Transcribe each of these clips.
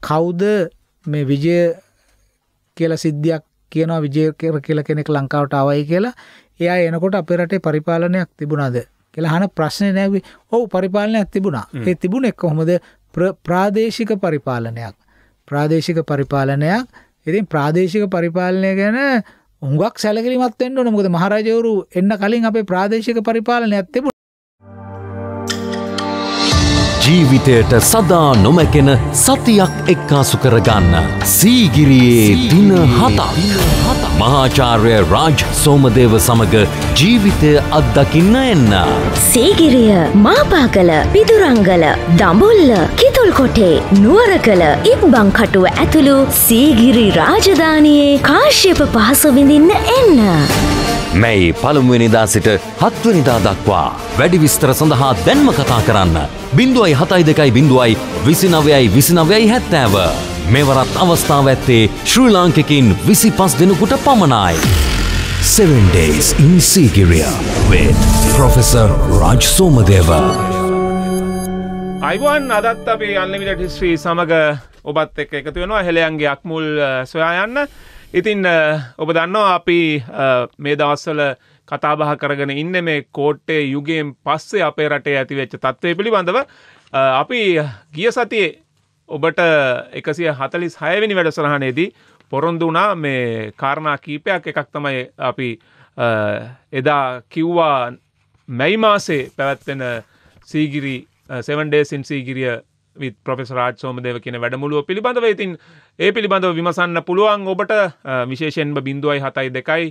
කවුද මේ විජය කියලා සිද්ධියක් කියනවා විජය කියලා කෙනෙක් ලංකාවට ආවයි කියලා එයා එනකොට අපේ රටේ පරිපාලනයක් තිබුණාද කියලා අහන ප්‍රශ්නේ නැවි ඔව් පරිපාලනයක් තිබුණා ඒ තිබුණේ කොහොමද ප්‍රාදේශික පරිපාලනයක් ඉතින් ප්‍රාදේශික පරිපාලනය ගැන හුඟක් සැලකිලිමත් වෙන්න ඕනේ මොකද මහරජවරු එන්න කලින් අපේ ප්‍රාදේශික පරිපාලනයක් තිබුණා ජීවිතයට සදා නොමැකෙන සතියක් එක්කාසු කරගන්න සීගිරියේ දින 7ක් මහාචාර්ය රාජ් සෝමදේව සමග ජීවිතය අත්දකින්න එන්න සීගිරිය මාපාකල පිදුරංගල දඹුල්ල කිතුල්කොටේ නුවරකල ඉබ්බන්කටුව ඇතුළු සීගිරි රාජධානියේ කාශ්‍යප පහස විඳින්න එන්න මැයි පළමුවෙනිදා සිට 7 වෙනිදා දක්වා වැඩි විස්තර සඳහා දැන්ම කතා කරන්න 072292970 මෙවරත් අවස්ථාව ඇත්තේ ශ්‍රී ලාංකිකින් 25 දෙනෙකුට පමණයි 7 days in Sigiriya with Professor Raj Somadeva අයිබෝන් අදත් අපි අන්ලිමිටඩ් හිස්ටරි සමග ඔබත් එක්ක එකතු වෙනවා හෙළයන්ගේ අක්මුල් සොයා යන්න ඉතින් ඔබ දන්නවා අපි මේ දවස්වල කතා බහ කරගෙන ඉන්නේ මේ කෝට්ටේ යුගයෙන් පස්සේ අපේ රටේ ඇතිවෙච්ච තත්ත්වය පිළිබඳව අපි ගිය සතියේ ඔබට 146 වෙනි වැඩසටහනේදී පොරොන්දු වුණා මේ කාරණා කීපයක් එකක් තමයි අපි එදා කිව්වා මැයි මාසේ පැවැත්වෙන Sigiri 7 days in Sigiriya with Professor Raj Somadeva කියන වැඩමුළුව පිළිබඳව ඉතින් ඒ පිළිබඳව විමසන්න පුළුවන් ඔබට විශේෂයෙන්ම 0.72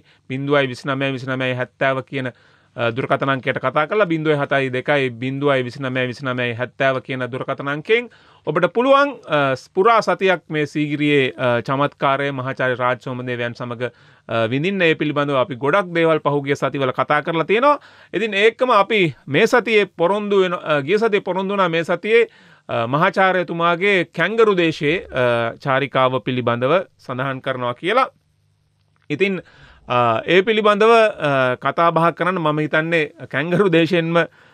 0.292970 කියන දුරකථන අංකයට කතා කරලා 0.72 0.292970 කියන දුරකථන අංකයෙන් ඔබට පුළුවන් පුරා සතියක් මේ සීගිරියේ චමත්කාරය මහාචාර්ය රාජ් සෝමදේවයන් සමග විඳින්න ඒ පිළිබඳව අපි ගොඩක් දේවල් පහුගිය සතිවල කතා කරලා තියෙනවා. ඉතින් ඒකම අපි මේ සතියේ පොරොන්දු වෙන ගිය සතියේ පොරොන්දු වුණා මේ සතියේ මහාචාර්යතුමාගේ කැංගරු දේශයේ චාරිකාව පිළිබඳව සඳහන් කරනවා කියලා. ඉතින් ඒ පිළිබඳව කතා බහ කරන්න මම හිතන්නේ කැංගරු දේශයෙන්ම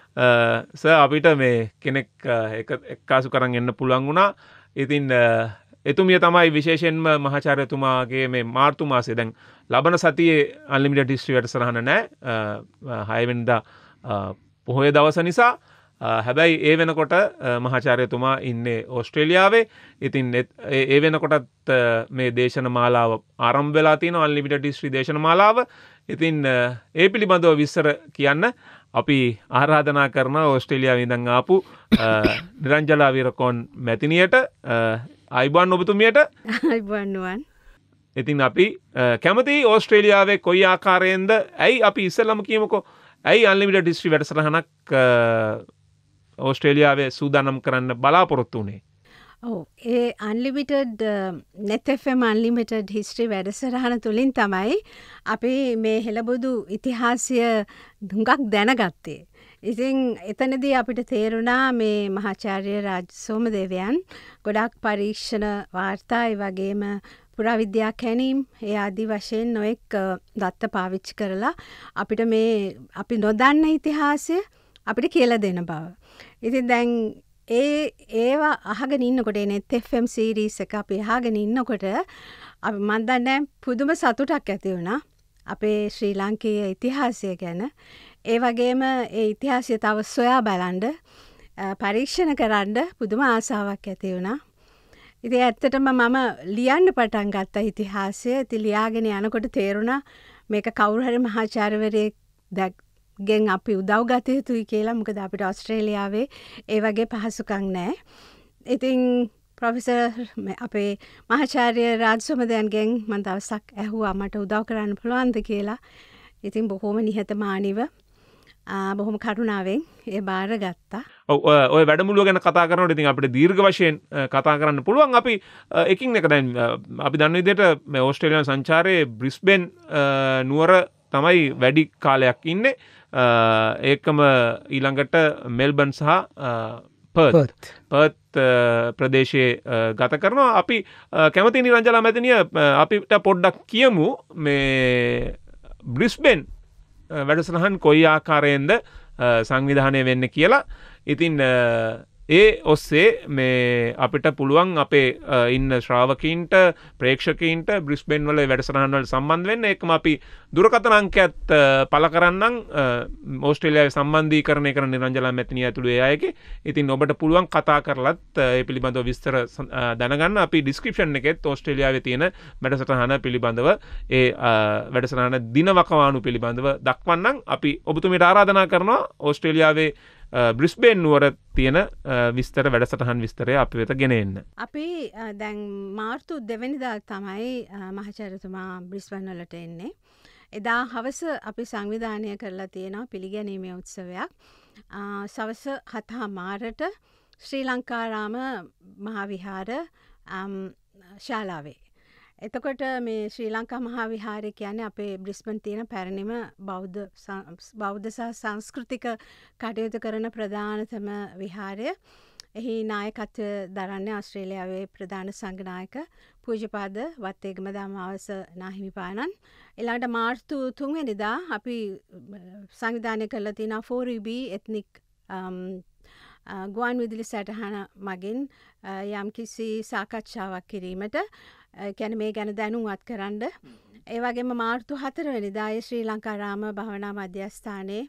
අපිට මේ කෙනෙක් එක්කාසු කරන් එන්න පුළුවන් වුණා. ඉතින් එතුමිය තමයි විශේෂයෙන්ම මහාචාර්යතුමාගේ මේ මාර්තු මාසයේ දැන් ලබන සතියේ අන්ලිමිටඩ් හිස්ටරි වැඩසටහන නැහැ 6 වෙනිදා පොහොය දවස නිසා හැබැයි ඒ වෙනකොට මහාචාර්යතුමා ඉන්නේ ඕස්ට්‍රේලියාවේ. ඉතින් ඒ වෙනකොටත් මේ දේශන මාලාව ආරම්භ වෙලා තියෙනවා අන්ලිමිටඩ් හිස්ටරි දේශන මාලාව. ඉතින් ඒ පිළිබඳව විස්තර කියන්න අපි ආරාධනා කරන ඕස්ට්‍රේලියාවේ ඉඳන් ආපු නිරංජලා වීරකෝන් මැතිනියට අයිබෝන් ඔබතුමියට අයිබෝන්. ඉතින් අපි කැමති ඕස්ට්‍රේලියාවේ කොයි ආකාරයෙන්ද ඇයි අපි ඉස්සෙල්ලම කියමුකෝ ඇයි අන්ලිමිටඩ් හිස්ටරි වැඩසටහනක් ඕස්ට්‍රේලියාවේ සූදානම් කරන්න බලාපොරොත්තු වුණේ? ඒ unlimited Neth FM unlimited history වැඩසටහන තුලින් තමයි අපි මේ හෙළබුදු ඉතිහාසය හුඟක් දැනගත්තේ. ඉතින් එතනදී අපිට තේරුණා මේ මහාචාර්ය රාජ් සෝමදේවයන් ගොඩක් පරීක්ෂණ වාර්තා ඒ වගේම පුරාවිද්‍යා කැණීම් ඒ ආදි වශයෙන් නොඑක් දත්ත පාවිච්චි කරලා අපිට මේ අපි නොදන්න ඉතිහාසය අපිට කියලා දෙන බව. ඉතින් දැන් ඒවා අහගෙන ඉන්නකොට Neth FM සීරීස් එක අපි අහගෙන ඉන්නකොට අපි මන් දන්නේ පුදුම සතුටක් ඇති වුණා අපේ ශ්‍රී ලාංකීය ඉතිහාසය ගැන. ඒ වගේම ඒ ඉතිහාසය තව සොයා බලන්න පරීක්ෂණ කරන්න පුදුම ආසාවක් ඇති වුණා. ඉතින් ඇත්තටම මම ලියන්න පටන් ගත්ත ඉතිහාසය. ඉතින් ලියාගෙන යනකොට තේරුණා මේක කවුරු හරි මහාචාර්යවරයෙක් ගෙන් අපි උදව් ගත යුතුයි කියලා. මොකද අපිට ඕස්ට්‍රේලියාවේ ඒ වගේ පහසුකම් නැහැ. ඉතින් ප්‍රොෆෙසර් අපේ මහාචාර්ය රාජ් සෝමදේවයන්ගෙන් මම දවසක් ඇහුවා මට උදව් කරන්න පුළුවන්ද කියලා. ඉතින් බොහොම නිහතමානීව බොහොම කරුණාවෙන් ඒ බාර ගත්තා. ඔය වැඩමුළුව ගැන කතා කරනකොට ඉතින් අපිට දීර්ඝ වශයෙන් කතා කරන්න පුළුවන්. අපි එකින් එක දැන් අපි දන්න විදිහට මේ ඕස්ට්‍රේලියානු සංචාරයේ බ්‍රිස්බේන් නුවර තමයි වැඩි කාලයක් ඉන්නේ. ඒකම ඊළඟට මෙල්බන් සහ පර්ත් ප්‍රදේශයේ ගත කරනවා. අපි කැමති නිරංජලා මැතිනිය අපිට පොඩ්ඩක් කියමු මේ බ්‍රිස්බේන් වැඩසටහන් කොයි ආකාරයෙන්ද සංවිධානය වෙන්න කියලා. ඉතින් ඒ ඔස්සේ මේ අපිට පුළුවන් අපේ ඉන්න ශ්‍රාවකීන්ට ප්‍රේක්ෂකීන්ට බ්‍රිස්බේන් වල වැඩසටහන් වලට සම්බන්ධ වෙන්න. ඒකම අපි දුරකථන අංකයත් පළ කරන්නම් ඕස්ට්‍රේලියාවේ සම්බන්ධීකරණය කරන නිරංජලා මැතිණිය ඇතුළු ඒ අයගේ. ඉතින් ඔබට පුළුවන් කතා කරලත් ඒ පිළිබඳව විස්තර දැනගන්න. අපි ඩිස්ක්‍රිප්ෂන් එකෙත් ඕස්ට්‍රේලියාවේ තියෙන වැඩසටහන පිළිබඳව ඒ වැඩසටහන දිනවකවානු පිළිබඳව දක්වන්නම්. අපි ඔබතුමීට ආරාධනා කරනවා ඕස්ට්‍රේලියාවේ බ්‍රිස්බේන් නුවර තියෙන විස්තර වැඩසටහන් විස්තරය අපි වෙත ගෙන එන්න. අපි දැන් මාර්තු 2 වෙනිදා තමයි මහාචාර්යතුමා බ්‍රිස්බේන් වලට එන්නේ. එදා හවස අපි සංවිධානය කරලා තියෙනවා පිළිගැනීමේ උත්සවයක්. සවස 7:00 ශ්‍රී ලංකාරාම මහාවිහාර ශාලාවේ. එතකොට මේ ශ්‍රී ලංකා මහා විහාරය කියන්නේ අපේ බ්‍රිස්බන් තියෙන පැරණිම බෞද්ධ සහ සංස්කෘතික කටයුතු කරන ප්‍රධානතම විහාරය. එහි නායකත්වය දරන්නේ ආස්ට්‍රේලියාවේ ප්‍රධාන සංඝනායක පූජ්‍යපාද වත්තේගම ධම්මාවස නාහිමිපාණන්. ඊළඟට මාර්තු 3 වෙනිදා අපි සංවිධානය කරලා තියෙන 4UB එත්නික් ගුවන් විදුලි සටහන මගින් යම්කිසි සාකච්ඡාවක් කිරීමට කියන්නේ මේ ගැන දැනුවත් කරන්න. ඒ වගේම මාර්තු 4 වෙනිදා ශ්‍රී ලංකාරාම භාවනා මධ්‍යස්ථානයේ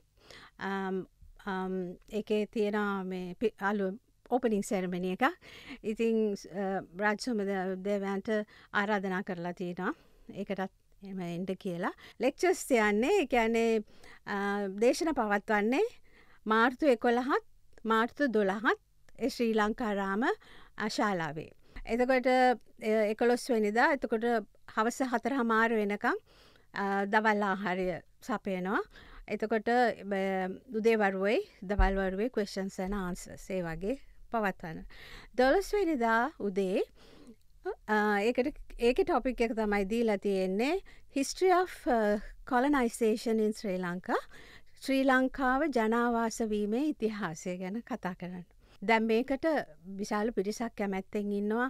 ඒකේ තියෙන මේ ඕපනින් සෙරමනි එක. ඉතින් රාජ්‍යසභ දේවයන්ට ආරාධනා කරලා තියෙනවා. ඒකටත් එන්න කියලා. ලෙක්චර්ස් තියන්නේ කියන්නේ දේශන පවත්වන්නේ මාර්තු 11ත් මාර්තු 12ත් ශ්‍රී ලංකාරාම ශාලාවේ. එතකොට 11 වෙනිදා එතකොට හවස 4:00 වෙනකම් දවල් ආහාරය සපයනවා. එතකොට උදේ වරුවේ දවල් වරුවේ questions and answers ඒ වගේ පවත්වන. 12 වෙනිදා උදේ ඒකේ topic එක තමයි දීලා තියෙන්නේ history of colonization in Sri Lanka. ශ්‍රී ලංකාව ජනාවාස වීමේ ඉතිහාසය ගැන කතා කරන්න. දැන් මේකට විශාල පිරිසක් කැමැත්තෙන් ඉන්නවා.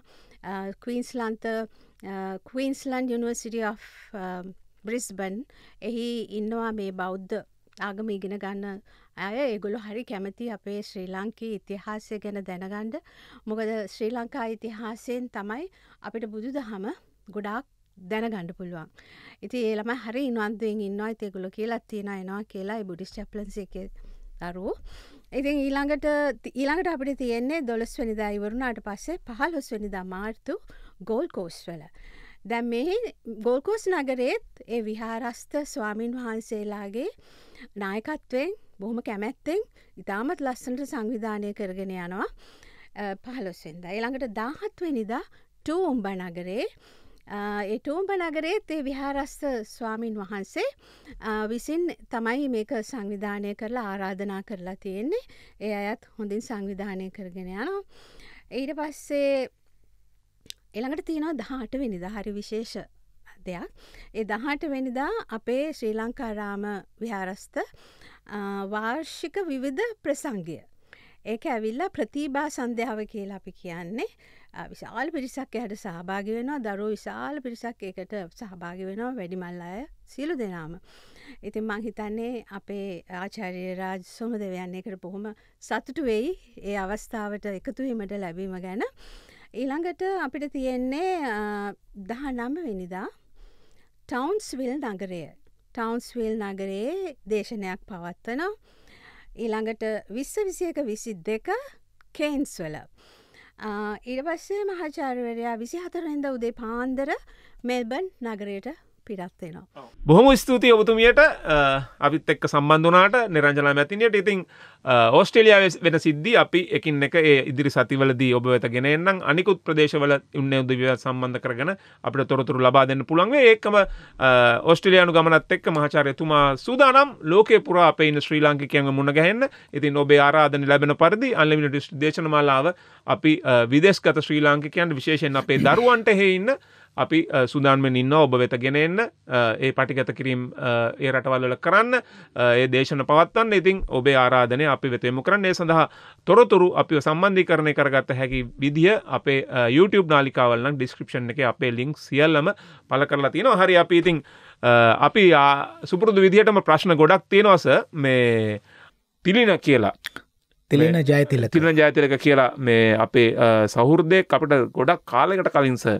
Queensland University of Brisbane එහි ඉන්නවා මේ බෞද්ධ ආගම ඉගෙන ගන්න අය. ඒගොල්ලෝ හරි කැමති අපේ ශ්‍රී ලංකී ඉතිහාසය ගැන දැනගන්න. මොකද ශ්‍රී ලංකා ඉතිහාසයෙන් තමයි අපිට බුදුදහම ගොඩාක් දැනගන්න පුළුවන්. ඉතින් ඒ ළමයි හරි ඉන්වන්තයෙන් ඉන්නවා. ඉතින් ඒගොල්ලෝ කියලා තියනවා එනවා කියලා ඒ බුද්දිස්ට් චැප්ලන්සි එකේ දරුවෝ. ඉතින් ඊළඟට අපිට තියෙන්නේ 12 වෙනිදා ඉවරුණාට පස්සේ 15 වෙනිදා මාර්තු ගෝල්ඩ් කෝස්ට් වල. දැන් මේ ගෝල්ඩ් කෝස්ට් නගරයේ ඒ විහාරස්ථ ස්වාමින් වහන්සේලාගේ නායකත්වයෙන් බොහොම කැමැත්තෙන් ඉතාමත් ලස්සනට සංවිධානය කරගෙන යනවා 15 වෙනිදා. ඊළඟට 17 වෙනිදා ටූවුම්බා නගරේ ඒ ටූවුම්බා නගරයේ ඒ විහාරස්ථ ස්වාමින් වහන්සේ විසින් තමයි මේක සංවිධානය කරලා ආරාධනා කරලා තියෙන්නේ. ඒ අයත් හොඳින් සංවිධානය කරගෙන යනවා. ඊට පස්සේ ඊළඟට තියෙනවා 18 වෙනිදා හරි විශේෂ දෙයක්. ඒ 18 වෙනිදා අපේ ශ්‍රී ලංකාරාම විහාරස්ථ වාර්ෂික විවිධ ප්‍රසංගය. ඒක ඇවිල්ලා ප්‍රතිභා සන්ධ්‍යාව කියලා අපි කියන්නේ. විශාල පිරිසක් එහට සහභාගී වෙනවා. දරුවෝ විශාල පිරිසක් ඒකට සහභාගී වෙනවා. වැඩිමල් අය සියලු දෙනාම. ඉතින් මං හිතන්නේ අපේ ආචාර්ය රාජ් සෝමදේවයන් ඒකට බොහොම සතුටු වෙයි. ඒ අවස්ථාවට එකතු වීමට ලැබීම ගැන. ඊළඟට අපිට තියෙන්නේ 19 වෙනිදා ටවුන්ස්විල් නගරය. ටවුන්ස්විල් නගරයේ දේශනයක් පවත්වනවා. ඊළඟට 20 21 22 කේන්ස් වල. ඊට පස්සේ මහාචාර්යවරයා 24 වෙනිදා උදේ පාන්දර මෙල්බන් නගරයට පිටත් වෙනවා. බොහොම ස්තුතියි ඔබතුමියට අපිත් එක්ක සම්බන්ධ වුණාට නිරංජලා මැතිණියට. ඉතින් ඕස්ට්‍රේලියාවේ වෙන සිද්ධි අපි එකින් එක ඒ ඉදිරි සතිවලදී ඔබ වෙත ගෙන එන්නම්. අනිකුත් ප්‍රදේශවල උන්නේ උදවිය සම්බන්ධ කරගෙන අපිට තොරතුරු ලබා දෙන්න පුළුවන් වෙයි. ඒකම ඕස්ට්‍රේලියානු ගමනත් එක්ක මහාචාර්යතුමා සූදානම් ලෝකේ පුරා අපේ ඉන්න ශ්‍රී ලාංකිකයන්ව මුණ ගැහෙන්න. ඉතින් ඔබේ ආරාධන ලැබෙන පරිදි අන්ලිමිටඩ් දේශනමාලාව අපි විදේශගත ශ්‍රී ලාංකිකයන්ට විශේෂයෙන් අපේ දරුවන්ට ඉන්න අපි සූදානම්ෙන් ඉන්නවා ඔබ වෙත ගෙන එන්න. ඒ පටිගත කිරීම ඒ රටවල් වල කරන්න, ඒ දේශන පවත්වන්න. ඉතින් ඔබේ ආරාධනය අපි වෙත යොමු කරන්න. ඒ සඳහා තොරතුරු අපිව සම්බන්ධීකරණය කරගත්ත හැකි විදිය අපේ YouTube නාලිකාවල නම් ඩිස්ක්‍රිප්ෂන් එකේ අපේ ලින්ක් සියල්ලම පළ කරලා තියෙනවා. හරි අපි ඉතින් අපි සුපුරුදු විදිහටම ප්‍රශ්න ගොඩක් තියෙනවා සර්. මේ තිලින කියලා තිලින ජයතිලක තිලින ජයතිලක කියලා මේ අපේ සහෘදයෙක් අපිට ගොඩක් කාලයකට කලින් සර්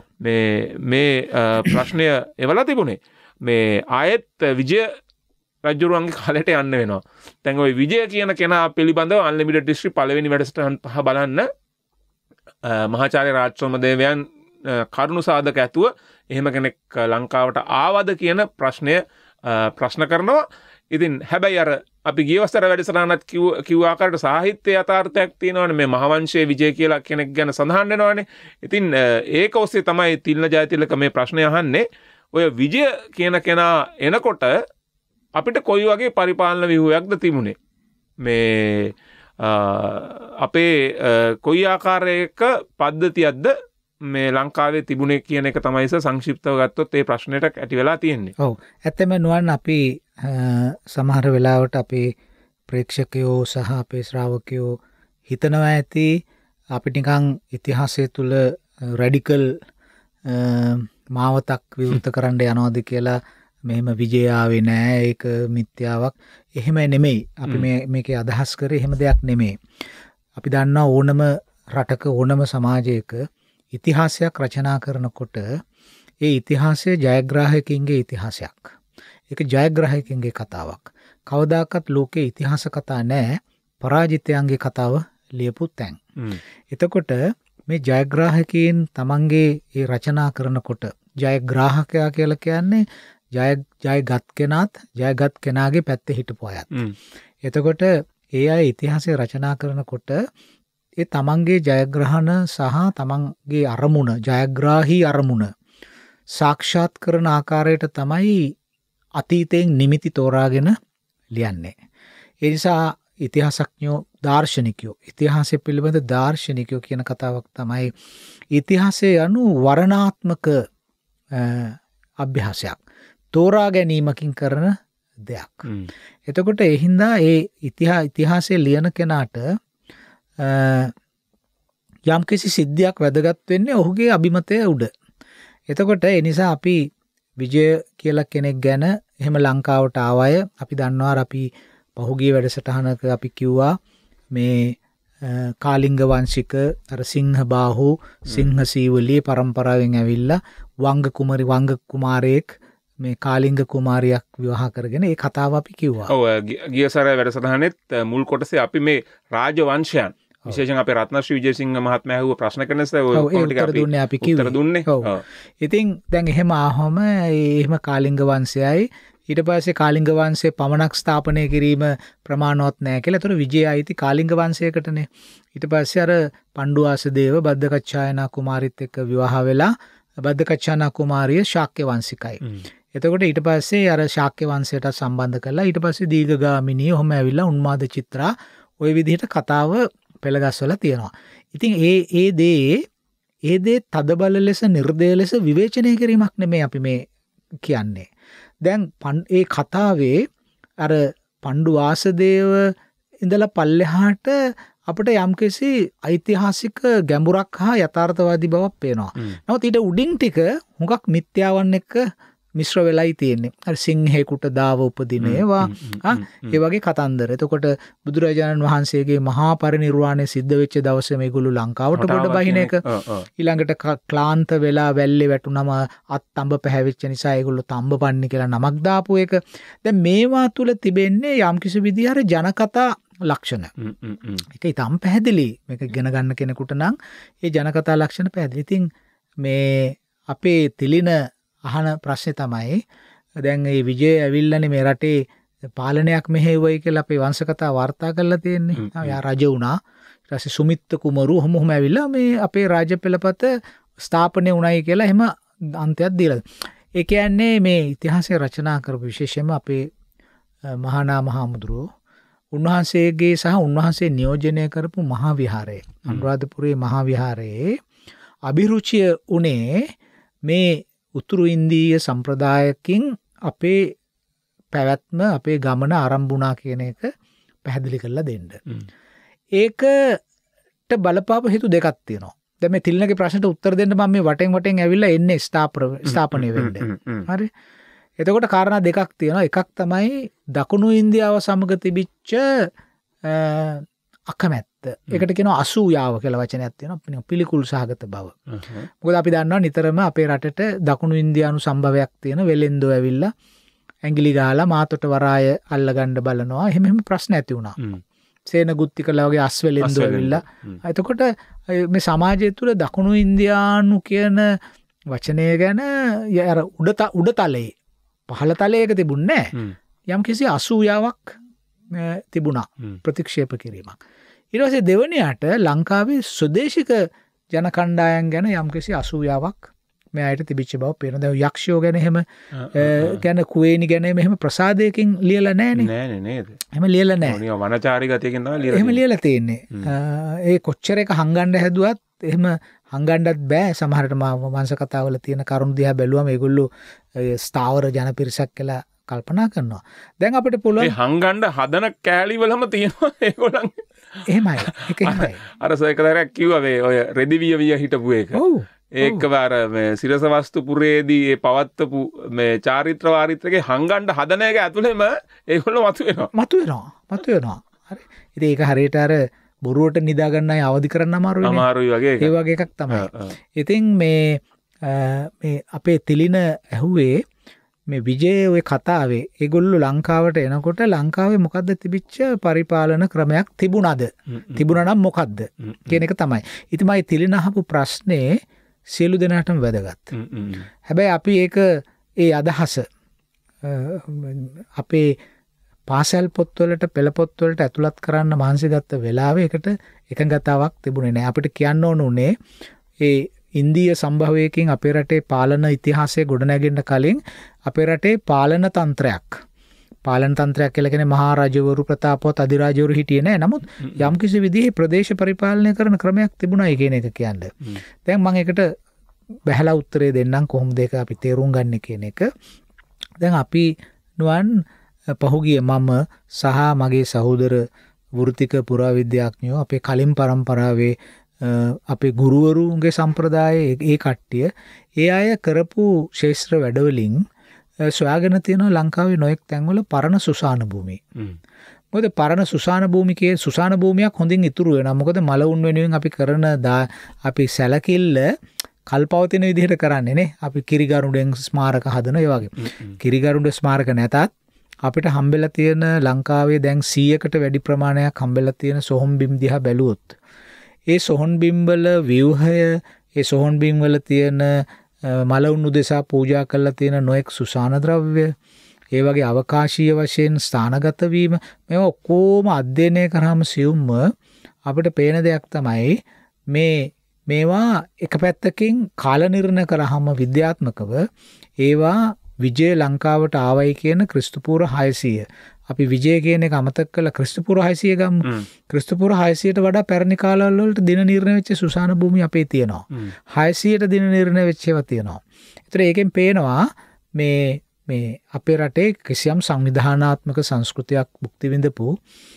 මේ ප්‍රශ්නය එවලා තිබුණේ මේ ආයෙත් විජය රජුරුවන්ගේ කාලයට යන්න වෙනවා. දැන් ওই විජය කියන කෙනා පිළිබඳව අන්ලිමිටඩ් හිස්ටරි පළවෙනි වැඩසටහන පහ බලන්න මහාචාර්ය රාජ්සෝම දේවයන් කරුණු සාධක ඇතුව එහෙම කෙනෙක් ලංකාවට ආවද කියන ප්‍රශ්නය ප්‍රශ්න කරනවා. ඉතින් හැබැයි අර අපි ගියවස්තර වැඩසටහනත් කිව්ව ආකාරයට සාහිත්‍ය යථාර්ථයක් තියෙනවනේ මේ මහවංශයේ විජය කියලා කෙනෙක් ගැන සඳහන් වෙනවනේ. ඉතින් ඒක ඔස්සේ තමයි තිලින ජයතිලක මේ ප්‍රශ්නය අහන්නේ. ඔය විජය කියන කෙනා එනකොට අපිට කොයි වගේ පරිපාලන ව්‍යුහයක්ද තිබුණේ? මේ අපේ කොයි ආකාරයක පද්ධතියක්ද මේ ලංකාවේ තිබුණේ කියන එක තමයි සංක්ෂිප්තව ගත්තොත් ඒ ප්‍රශ්නෙට ඇති වෙලා තියෙන්නේ. ඔව්. ඇත්තම නුවන් අපි සමහර වෙලාවට අපේ ප්‍රේක්ෂකයෝ සහ අපේ ශ්‍රාවකයෝ හිතනවා ඇති අපි නිකන් ඉතිහාසය තුල රැඩිකල් මාවතක් විවෘත කරන්න යනවාද කියලා. මෙහෙම විජය ආවේ නෑ, ඒක මිත්‍යාවක්. එහෙම නෙමෙයි. අපි මේකේ අදහස් කරේ එහෙම දෙයක් නෙමෙයි. අපි දන්නා ඕනම රටක ඕනම සමාජයක ඉතිහාසයක් රචනා කරනකොට ඒ ඉතිහාසය ජයග්‍රාහකයින්ගේ ඉතිහාසයක්. ඒක ජයග්‍රාහකයින්ගේ කතාවක්. කවදාකවත් ලෝකේ ඉතිහාස කතා නෑ පරාජිතයන්ගේ කතාව ලියපු තැන්. එතකොට මේ ජයග්‍රාහකයන් තමන්ගේ ඒ රචනා කරනකොට ජයග්‍රාහකයා කියලා කියන්නේ ජයගත් කෙනාත් ජයගත් කෙනාගේ පැත්තේ හිටපු අයත්. එතකොට ඒ අය ඉතිහාසය රචනා කරනකොට ඒ තමන්ගේ ජයග්‍රහණ සහ තමන්ගේ අරමුණ ජයග්‍රාහී අරමුණ සාක්ෂාත් කරන ආකාරයට තමයි අතීතයෙන් නිමිති තෝරාගෙන ලියන්නේ. ඒ නිසා ඉතිහාසඥයෝ දාර්ශනිකයෝ ඉතිහාසය පිළිබඳ දාර්ශනිකයෝ කියන කතාවක් තමයි ඉතිහාසය යනු වර්ණාත්මක අභ්‍යාසයක්. තෝරා ගැනීමකින් කරන දෙයක්. එතකොට ඒ හින්දා ඒ ඉතිහාසයේ ලියන කෙනාට යම්කිසි සිද්ධියක් වැදගත් වෙන්නේ ඔහුගේ අභිමතය උඩ. එතකොට ඒ නිසා අපි විජය කියලා කෙනෙක් ගැන එහෙම ලංකාවට ආවය අපි දන්නවා. අපි පහුගිය වැඩසටහනක අපි කිව්වා මේ කාලිංග වංශික අර සිංහ බාහු සිංහ සීවලී පරම්පරාවෙන් ඇවිල්ලා වංග කුමාරයෙක් මේ කාලිංග කුමාරියක් විවාහ කරගෙන ඒ කතාව අපි කිව්වා. ඔව් ගිය සැරේ වැඩසටහනෙත් මුල් කොටසේ අපි මේ රාජවංශයන් විශේෂයෙන් අපේ රත්නශ්‍රී විජේසිංහ මහත්මයා අහුව ප්‍රශ්න කරනස ඔය ටික අපි කිව්වේ. ඉතින් දැන් එහෙම ආවම එහෙම කාලිංග වංශයයි ඊට පස්සේ කාලිංග වංශයේ පමණක් ස්ථාපනය කිරීම ප්‍රමාණවත් නැහැ කියලා. ඒතර විජය ආйти කාලිංග වංශයකටනේ. ඊට පස්සේ අර පණ්ඩුවාසදේව බද්දකච්චායනා කුමාරිත් එක්ක විවාහ වෙලා බද්දකච්චායනා කුමාරිය ශාක්‍ය වංශිකයි. එතකොට ඊට පස්සේ අර ශාක්‍ය වංශයට සම්බන්ධ කරලා ඊට පස්සේ දීඝගාමිනී ඔහොම ඇවිල්ලා උන්මාද චිත්‍රා ওই විදිහට කතාව පෙළගස්වලා තියෙනවා. ඉතින් ඒ දේ තදබල ලෙස නිර්දය ලෙස විවේචනය කිරීමක් නෙමෙයි අපි මේ කියන්නේ. දැන් ඒ කතාවේ අර පණ්ඩුවාසදේව ඉඳලා පල්ලෙහාට අපිට යම්කිසි ඓතිහාසික ගැඹුරක් හා යථාර්ථවාදී බවක් පේනවා. නමුත් ඊට උඩින් ටික හුඟක් මිත්‍යාවන් එක්ක මිශ්‍ර වෙලයි තියෙන්නේ. අර සිංහෙකුට දාව උපදින ඒවා ඒ වගේ කතන්දර. එතකොට බුදුරජාණන් වහන්සේගේ මහා පරිනිර්වාණය සිද්ධ වෙච්ච දවසේ මේගොල්ලෝ ලංකාවට ගොඩ බහින එක. ඊළඟට ක්ලාන්ත වෙලා වැල්ලේ වැටුනම අත් තඹ පැහැවෙච්ච නිසා ඒගොල්ලෝ තඹ පන්නි කියලා නමක් දාපු එක. දැන් මේවා තුල තිබෙන්නේ යම්කිසි විදිහ අර ජනකතා ලක්ෂණ. ඒක ඊටම් පැහැදිලි. මේක ඉගෙන ගන්න කෙනෙකුට නම් ඒ ජනකතා ලක්ෂණ පැහැදිලි. ඉතින් මේ අපේ තිලින අහන ප්‍රශ්නේ තමයි දැන් මේ විජය ඇවිල්ලානේ මේ රටේ පාලනයක් මෙහෙවයි කියලා අපේ වංශකතා වාර්තා කරලා තියෙන්නේ. යා රජ වුණා. ඊට පස්සේ සුමිත්ත කුමරු ඔහොම ඇවිල්ලා මේ අපේ රාජ්‍ය පෙළපත ස්ථාපනය වුණයි කියලා එහෙම අන්තයක් දීලා. ඒ කියන්නේ මේ ඉතිහාසය රචනා කරපු විශේෂයෙන්ම අපේ මහානා මහමුදුරෝ උන්වහන්සේගේ සහ උන්වහන්සේ නියෝජනය කරපු මහා විහාරය අනුරාධපුරයේ මහා විහාරයේ අභිරුචිය උනේ මේ උතුරු ඉන්දීය සම්ප්‍රදායකින් අපේ පැවැත්ම අපේ ගමන ආරම්භුණා කියන එක පැහැදිලි කරලා දෙන්න. ඒකට බලපාපු හේතු දෙකක් තියෙනවා. දැන් මේ තිලිනගේ ප්‍රශ්නට උත්තර දෙන්න මම මේ වටෙන් ඇවිල්ලා එන්නේ ස්ථාපනය වෙන්න. හරි. එතකොට කාරණා දෙකක් තියෙනවා. එකක් තමයි දකුණු ඉන්දියාව සමග තිබිච්ච අකමැත්ත. ඒකට කියනවා අසූයාව කියලා වචනයක් තියෙනවා. පිළිකුල් සහගත බව. මොකද අපි දන්නවා නිතරම අපේ රටට දකුණු ඉන්දියානු සම්භවයක් තියෙන වෙලෙන්දෝ ඇවිල්ලා ඇඟිලි ගහලා මාතොට වරාය අල්ලගන්න බලනවා. එහෙම ප්‍රශ්න ඇති වුණා. සේන ගුත්තිකලා වගේ අස්වෙලෙන්දෝ ඇවිල්ලා. එතකොට මේ සමාජය තුළ දකුණු ඉන්දියානු කියන වචනය ගැන අර උඩතලයේ පහළ තලයක තිබුණේ නැහැ. යම් කිසි අසූයාවක් තිබුණා ප්‍රතික්ෂේප කිරීමක්. ඊට පස්සේ දෙවනියට ලංකාවේ ස්වදේශික ජන කණ්ඩායම් ගැන යම් කිසි අසූයාවක් මේ අයට තිබිච්ච බව පේනවා. දැන් යක්ෂයෝ ගැන එහෙම ගැන කුවේණි ගැන එහෙම ප්‍රසාදයකින් ලියලා නැහනේ. නෑ නේද? එහෙම ලියලා නැහැ. මොනිය වනචාරී ගතියකින් තමයි ලියලා. එහෙම ලියලා තියෙන්නේ. ඒ කොච්චර එක හංගන්න හැදුවත් එහෙම හංගන්නත් බෑ. සමහරට වංශ කතාවල තියෙන කරුණු දිහා බැලුවම ඒගොල්ලෝ ස්ථාවර ජන පිරිසක් කියලා කල්පනා කරනවා. දැන් අපිට පුළුවන් හංගන්න හදන කෑලි වලම තියෙනවා ඒගොල්ලන්. එහෙමයි. ඒක එහෙමයි. අර සයකතරයක් කිව්වා මේ ඔය රෙදිවිය හිටපු එක. ඔව්. ඒකවර මේ සිරස වස්තු පුරේදී ඒ පවත්වපු මේ චාරිත්‍ර වාරිත්‍රකේ හංගන්න හදන එක ඇතුළෙම ඒගොල්ලෝ මතුවෙනවා. හරි. ඉතින් ඒක හරියට අර බොරුවට නිදා ගන්න අය අවදි කරන්න අමාරුයි වගේ ඒ වගේ එකක් තමයි. ඉතින් මේ අපේ තිලින ඇහුවේ මේ විජය ඔය කතාවේ ඒගොල්ලෝ ලංකාවට එනකොට ලංකාවේ මොකද්ද තිබිච්ච පරිපාලන ක්‍රමයක් තිබුණාද? තිබුණා නම් මොකද්ද කියන එක තමයි. ඉතින් මම තිලින අහපු ප්‍රශ්නේ සියලු දෙනාටම වැදගත්. හැබැයි අපි ඒක ඒ අදහස අපේ පාසල් පොත්වලට පෙළ පොත්වලට ඇතුළත් කරන්න මහන්සි ගත්ත වෙලාවේ ඒකට එකඟතාවක් තිබුණේ නැහැ. අපිට කියන්න ඕන උනේ ඒ ඉන්දීය සම්භවයකින් අපේ රටේ පාලන ඉතිහාසය ගොඩනැගෙන්න කලින් අපේ රටේ පාලන තන්ත්‍රයක් කියලා කියන්නේ මහා රජවරු ප්‍රතාපවත් අධිරාජවරු හිටියේ නැහැ. නමුත් යම්කිසි විදිහේ ප්‍රදේශ පරිපාලනය කරන ක්‍රමයක් තිබුණායි කියන එක කියන්නේ. දැන් මම ඒකට බහැලා උත්තරේ දෙන්නම් කොහොමද ඒක අපි තේරුම් ගන්න කියන එක. දැන් අපි නුවන් පහුගිය මම සහ මගේ සහෝදර වෘත්තික පුරාවිද්‍යාඥයෝ අපේ කලින් පරම්පරාවේ අපේ ගුරුවරුන්ගේ සම්ප්‍රදායේ ඒ කට්ටිය ඒ අය කරපු ශාස්ත්‍ර වැඩවලින් සොයාගෙන තියෙනවා ලංකාවේ නොයෙක් තැන්වල පරණ සුසාන භූමි. මොකද පරණ සුසාන භූමිකේ සුසාන භූමියක් හොඳින් ඉතුරු වෙනවා. මොකද මලවුන් වෙනුවෙන් අපි කරන අපි සැලකිල්ල කල්පවතින විදිහට කරන්නේ නේ. අපි කිරිගරුඬෙන් ස්මාරක හදන ඒ වගේ. කිරිගරුඬ ස්මාරක නැතත් අපිට හම්බෙලා තියෙන ලංකාවේ දැන් 100කට වැඩි ප්‍රමාණයක් හම්බෙලා තියෙන සොහොන් බිම් දිහා බැලුවොත් ඒ සොහොන් බිම් වල ව්‍යුහය ඒ සොහොන් බිම් වල තියෙන මලවුන් උදෙසා පූජා කරලා තියෙන නොඑක් සුසාන ද්‍රව්‍ය ඒ වගේ අවකාශීය වශයෙන් ස්ථානගත වීම මේවා ඔක්කොම අධ්‍යයනය කරාම සියුම්ම අපිට පේන දෙයක් තමයි මේවා එක පැත්තකින් කාල නිර්ණය කරාම විද්‍යාත්මකව ඒවා විජය ලංකාවට ආවයි කියන ක්‍රිස්තුපූර්ව 600 අපි විජය කියන එක අමතක කළා ක්‍රිස්තුපූර්ව 600 ගමු. ක්‍රිස්තුපූර්ව 600ට වඩා පැරණි කාලවල වලට දින නිර්ණය වෙච්ච සුසාන භූමි අපේ තියෙනවා. 600ට දින නිර්ණය වෙච්ච ඒවා තියෙනවා. ඒතර ඒකෙන් පේනවා මේ අපේ රටේ කිසියම් සංවිධානාත්මක සංස්කෘතියක් භුක්ති විඳපු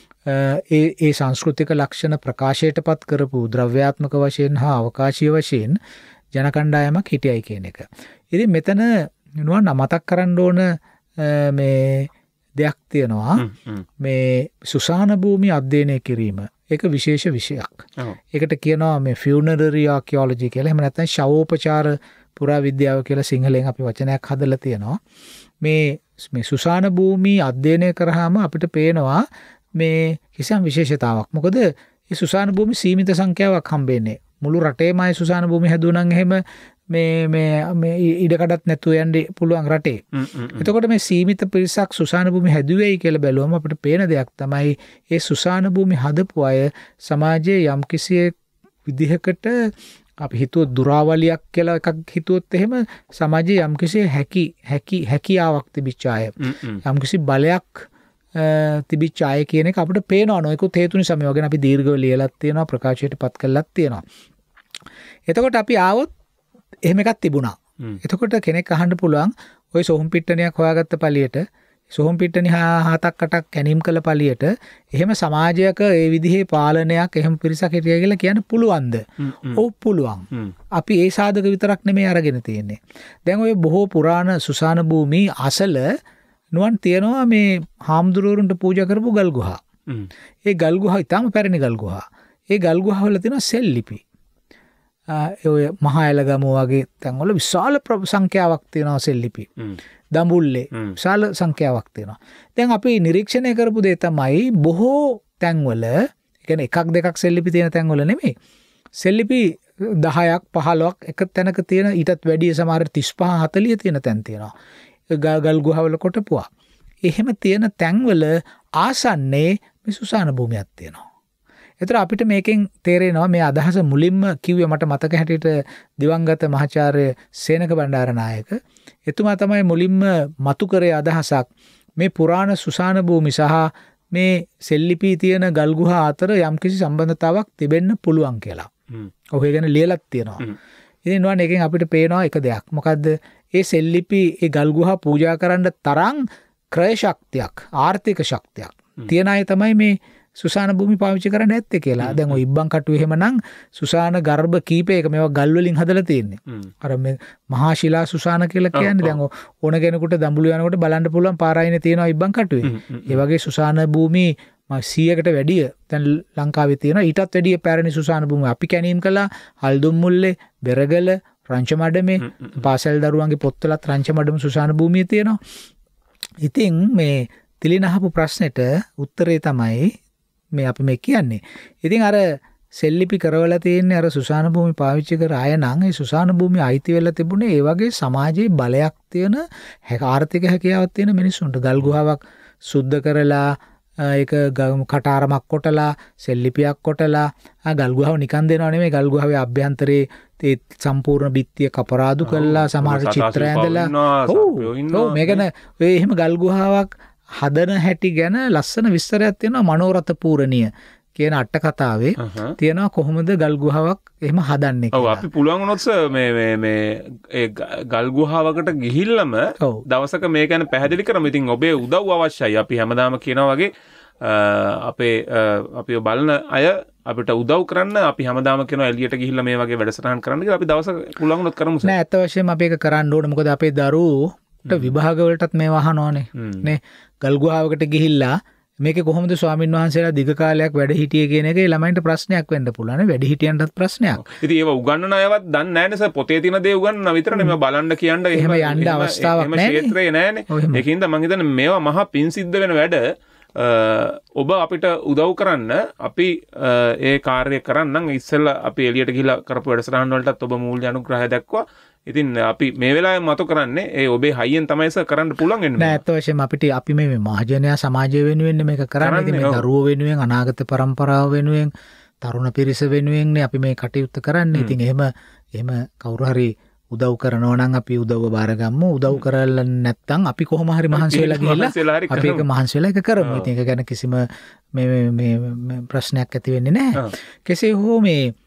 ඒ සංස්කෘතික ලක්ෂණ ප්‍රකාශයටපත් කරපු ද්‍රව්‍යාත්මක වශයෙන් හා අවකාශීය වශයෙන් ජන කණ්ඩායමක් හිටියයි කියන එක. ඉතින් මෙතන නුවන් මතක් කරන්න ඕන මේ දෙයක් තියෙනවා මේ සුසාන භූමි අධ්‍යයනය කිරීම. ඒක විශේෂ විෂයක්. ඒකට කියනවා මේ ෆියුනරරි ආකියොලොජි කියලා. එහෙම නැත්නම් ශවෝපචාර පුරාවිද්‍යාව කියලා සිංහලෙන් අපි වචනයක් හදලා තියෙනවා. මේ සුසාන භූමි අධ්‍යයනය කරාම අපිට පේනවා මේ කිසියම් විශේෂතාවක්. මොකද මේ සුසාන භූමි සීමිත සංඛ්‍යාවක් හම්බෙන්නේ. මුළු රටේම අය සුසාන භූමි හැදුවනම් එහෙම මේ ඉඩකඩත් නැතුව යන්න පුළුවන් රටේ. එතකොට මේ සීමිත පිරිසක් සුසාන භූමි හැදුවේයි කියලා බැලුවම අපිට පේන දෙයක් තමයි ඒ සුසාන භූමි හදපු අය සමාජයේ යම්කිසි විදිහකට අපි හිතුව දුරාවලියක් කියලා එකක් හිතුවොත් එහෙම සමාජයේ යම්කිසි හැකියාවක් තිබිච්ච අය යම්කිසි බලයක් තිබිච්ච අය කියන එක අපිට පේනවා. නොයෙකුත් හේතු නිසා මේ වගේ අපි දීර්ඝව ලියලත් තියෙනවා ප්‍රකාශයටපත් කළත් තියෙනවා. එතකොට අපි ආවොත් එහෙම එකක් තිබුණා. එතකොට කෙනෙක් අහන්න පුළුවන් ඔය සොහොන් පිට්ටනියක් හොයාගත්ත පළියට සොහොන් පිට්ටනි 7-8ක් කැනීම් කළ පළියට එහෙම සමාජයක ඒ විදිහේ පාලනයක් එහෙම පිරිසක් හිටියයි කියලා කියන්න පුළුවන්ද? ඔව් පුළුවන්. අපි ඒ සාධක විතරක් නෙමෙයි අරගෙන තියෙන්නේ. දැන් ඔය බොහෝ පුරාණ සුසාන භූමි අසල නුවන් තියනවා මේ හාමුදුරුවරුන්ට පූජා කරපු ගල් ගුහා. ඒ ගල් ගුහා ඉතාම පැරණි ගල් ගුහා. ඒ ගල් ගුහාවල තියෙනවා සෙල් ලිපි. ඔය මහා ඇලගම වගේ තැන්වල විශාල සංඛ්‍යාවක් තියෙනවා සෙල් ලිපි. දඹුල්ලේ විශාල සංඛ්‍යාවක් තියෙනවා. දැන් අපි නිරීක්ෂණය කරපු දේ තමයි බොහෝ තැන්වල, ඒ කියන්නේ එකක් දෙකක් සෙල් ලිපි තියෙන තැන්වල නෙමෙයි. සෙල් ලිපි 10ක් 15ක් එක තැනක තියෙන, ඊටත් වැඩිය සමහර 35 40 තියෙන තැන් තියෙනවා. ගල් ගුහාවල කොටපුවා. එහෙම තියෙන තැන්වල ආසන්නේ මේ සුසාන භූමියක් තියෙනවා. ඒතර අපිට මේකෙන් තේරෙනවා මේ අදහස මුලින්ම කිව්වේ මට මතක හැටියට දිවංගත මහාචාර්ය සේනක බණ්ඩාරනායක. එතුමා තමයි මුලින්ම මතු කරේ අදහසක් මේ පුරාණ සුසාන භූමි සහ මේ සෙල්ලිපි තියෙන ගල් ගුහා අතර යම්කිසි සම්බන්ධතාවක් තිබෙන්න පුළුවන් කියලා. ඔහු ඒ ගැන ලියලත් තියෙනවා. ඉතින් නෝන එකෙන් අපිට පේනවා එක දෙයක්. මොකද්ද? ඒ සෙල්ලිපි ඒ ගල් ගුහා පූජා කරන්න තරම් ක්‍රය ශක්තියක්, ආර්ථික ශක්තියක් තියන අය තමයි මේ සුසාන භූමි පාවිච්චි කරන්න ඇත්තේ කියලා. දැන් ඔය ඉබ්බන් කටුව එහෙමනම් සුසාන ගර්භ කීපයක මේවා ගල් වලින් හදලා තියෙන්නේ. අර මේ මහා ශිලා සුසාන කියලා කියන්නේ දැන් ඕන කෙනෙකුට දඹුලු යනකොට බලන්න පුළුවන් පාරායිනේ තියෙනවා ඉබ්බන් කටුවේ. ඒ වගේ සුසාන භූමි 100කට වැඩිය දැන් ලංකාවේ තියෙනවා. ඊටත් වැඩිය පැරණි සුසාන භූමි අපි කැණීම් කළා. හල්දුම්මුල්ලේ, බෙරගල, රංචමඩමේ, පාසල් දරුවන්ගේ පොත්වලත් රංචමඩම සුසාන භූමිය තියෙනවා. ඉතින් මේ තිලින අහපු ප්‍රශ්නෙට උත්තරේ තමයි මේ අපි මේ කියන්නේ. ඉතින් අර සෙල්ලිපි කරවලා තියෙන්නේ අර සුසාන භූමි පාවිච්චි කර අය නම් ඒ සුසාන භූමිය අයිති වෙලා තිබුණේ ඒ වගේ සමාජයේ බලයක් තියෙන ආර්ථික හැකියාවක් තියෙන මිනිස්සුන්ට. ගල් ගුහාවක් සුද්ධ කරලා ඒක කටාරමක් කොටලා සෙල්ලිපියක් කොටලා ගල් ගුහාව නිකන් දෙනව නෙමෙයි. ගල් ගුහාවේ අභ්‍යන්තරේ ඒ සම්පූර්ණ බිත්තිය කපරාදු කළා, සමහර චිත්‍ර ඇඳලා. ඔව් මේකන ඔය එහෙම ගල් ගුහාවක් හදන හැටි ගැන ලස්සන විස්තරයක් තියෙනවා. මනෝරත පූරණීය කියන අට කතාවේ තියෙනවා කොහොමද ගල් ගුහාවක් එහෙම හදන්නේ කියලා. ඔව් අපි පුළුවන් වුණොත් මේ ඒ ගල් ගුහාවකට ගිහිල්ලම දවසක මේ ගැන පැහැදිලි කරමු. ඉතින් ඔබේ උදව් අවශ්‍යයි. අපි හැමදාම කියනවා වගේ අපි බලන අය අපිට උදව් කරන්න අපි හැමදාම කියනවා එළියට ගිහිල්ලා මේ වගේ වැඩසටහන් කරන්න කියලා. අපි දවසක පුළුවන් වුණොත් කරමු. නෑ ඇත්ත වශයෙන්ම අපි ඒක කරන්න ඕනේ. මොකද අපේ දරුවෝ විභාග වලටත් මේ වහනෝනේ නේ. ගල් ගුහාවකට ගිහිල්ලා මේකේ කොහොමද ස්වාමින් වහන්සේලා දිග කාලයක් වැඩ හිටියේ කියන එක ළමයින්ට ප්‍රශ්නයක් වෙන්න පුළුවන්. වැඩි හිටියන්ටත් ප්‍රශ්නයක්. ඉතින් ඒව උගන්වන අයවත් දන්නේ නැහැ නේ සර්. පොතේ තියෙන දේ උගන්වන විතරනේ. මේව බලන්න කියන්න එහෙම යන්න අවස්ථාවක් නැහැ. එහෙම ක්ෂේත්‍රේ නැහැනේ. ඒකින්ද මම හිතන්නේ මේවා මහා පින් සිද්ධ වෙන වැඩ. ඔබ අපිට උදව් කරන්න අපි ඒ කාර්යය කරන්නම්. ඉස්සෙල්ලා අපි එළියට ගිහිල්ලා කරපු වැඩසටහන් වලටත් ඔබ මූල්‍ය අනුග්‍රහය දක්වා. ඉතින් අපි මේ වෙලාවේ මතු කරන්නේ ඒ ඔබේ හයියෙන් තමයි සර් කරන්න පුළුවන් වෙන්නේ. නෑ ඇත්ත වශයෙන්ම අපිට අපි මේ මහජනයා සමාජය වෙනුවෙන් මේක කරන්නේ. ඉතින් මේ දරුවෝ වෙනුවෙන්, අනාගත පරම්පරාව වෙනුවෙන්, තරුණ පිරිස වෙනුවෙන් අපි මේ කටයුත්ත කරන්නේ. ඉතින් එහෙම කවුරු හරි උදව් කරනවා නම් අපි උදව්ව බාර ගමු. උදව් කරලා නැත්නම් අපි කොහොම හරි මහන්සි වෙලා ගිහිල්ලා අපි ඒක මහන්සි වෙලා ඒක කරමු. ඉතින් ඒක ගැන කිසිම මේ ප්‍රශ්නයක් ඇති වෙන්නේ නැහැ. කෙසේ හෝ